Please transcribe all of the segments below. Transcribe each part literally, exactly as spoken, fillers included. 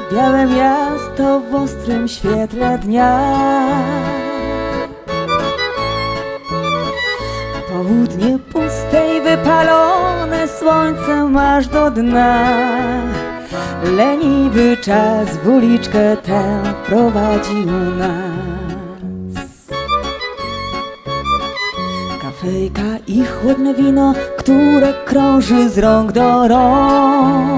białe miasto w ostrym świetle dnia. Południe puste i wypalone słońcem aż do dna. Leniwy czas w uliczkę tę prowadził nas. Kafejka i chłodne wino, które krąży z rąk do rąk.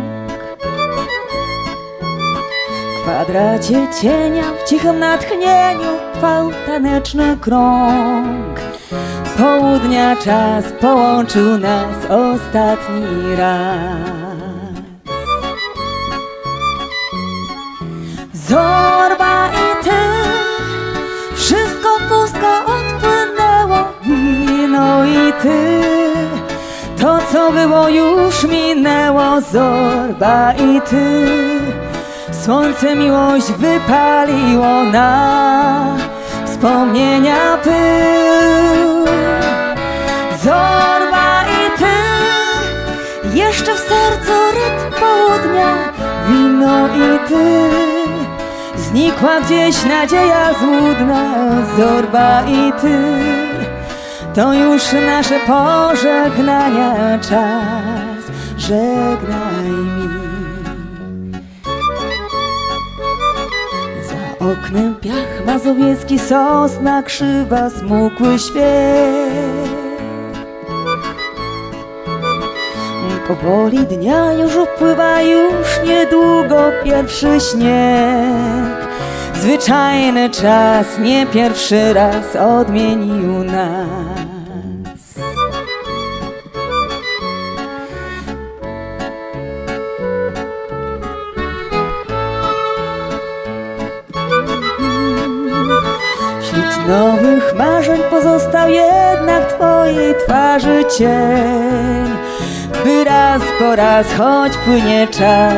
W kwadracie cienia w cichym natchnieniu trwał taneczny krąg. Południa czas połączył nas ostatni raz. Zorba i ty, wszystko pustka odpłynęło. Wino i ty, to co było już minęło. Zorba i ty, słońce miłość wypaliło na wspomnienia pył. Zorba i ty, jeszcze w sercu rytm południa. Wino i ty, znikła gdzieś nadzieja złudna. Zorba i ty, to już nasze pożegnania czas. Żegnaj mi. Za oknem piach mazowiecki, sosna krzywa, smukły świat. Powoli dnia już upływa, już niedługo pierwszy śnieg. Zwyczajny czas nie pierwszy raz odmienił nas. Wśród nowych marzeń pozostał jednak twojej twarzy cień. By raz po raz, choć płynie czas,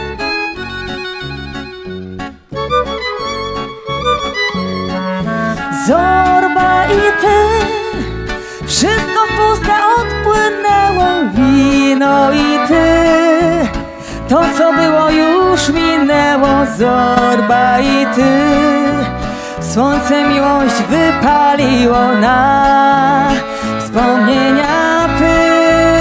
zorba i ty, wszystko w puste odpłynęło. Wino i ty, to co było już minęło. Zorba i ty, słońce miłość wypaliło na wspomnienia pył.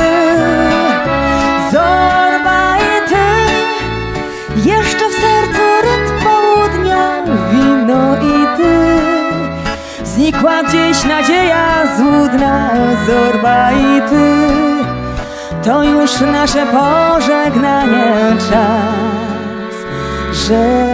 Zorba i ty, jeszcze w sercu rytm południa. Wino i ty, znikła gdzieś nadzieja złudna. Zorba i ty, to już nasze pożegnanie czas. Że